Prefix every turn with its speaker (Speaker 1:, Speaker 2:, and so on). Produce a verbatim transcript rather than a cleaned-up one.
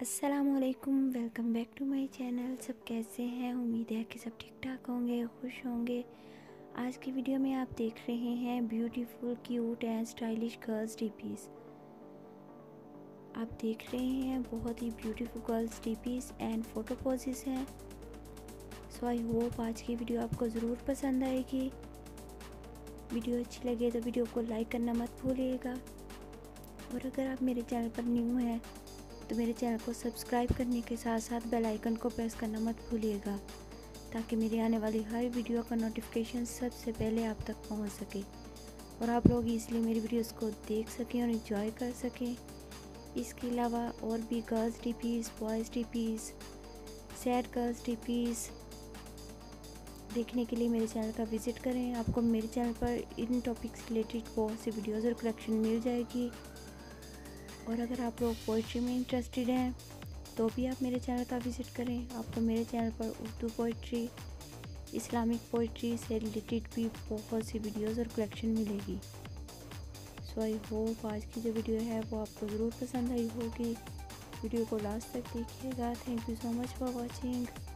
Speaker 1: अस्सलामुअलैकुम, welcome back to my channel. सब कैसे हैं? उम्मीद है कि सब ठीक ठाक होंगे, खुश होंगे। आज की वीडियो में आप देख रहे हैं beautiful, cute and stylish girls DPs. आप देख रहे हैं बहुत ही beautiful girls DPs and photo poses हैं। सो आई होप आज की वीडियो आपको ज़रूर पसंद आएगी। वीडियो अच्छी लगे तो वीडियो को लाइक करना मत भूलिएगा, और अगर आप मेरे चैनल पर न्यू हैं तो मेरे चैनल को सब्सक्राइब करने के साथ साथ बेल आइकन को प्रेस करना मत भूलिएगा, ताकि मेरी आने वाली हर वीडियो का नोटिफिकेशन सबसे पहले आप तक पहुंच सके और आप लोग इसलिए मेरी वीडियोस को देख सकें और एंजॉय कर सकें। इसके अलावा और भी girls DPs, boys DPs, sad girls DPs देखने के लिए मेरे चैनल का विज़िट करें। आपको मेरे चैनल पर इन टॉपिक्स रिलेटेड बहुत सी वीडियोज़ और कलेक्शन मिल जाएगी। और अगर आप लोग पोइट्री में इंटरेस्टेड हैं तो भी आप मेरे चैनल का विज़िट करें। आपको मेरे चैनल पर उर्दू पोइट्री, इस्लामिक पोइट्री से रिलेटेड भी बहुत सी वीडियोस और कलेक्शन मिलेगी। सो आई होप आज की जो वीडियो है वो आपको ज़रूर पसंद आई होगी। वीडियो को लास्ट तक देखिएगा। Thank you so much for watching.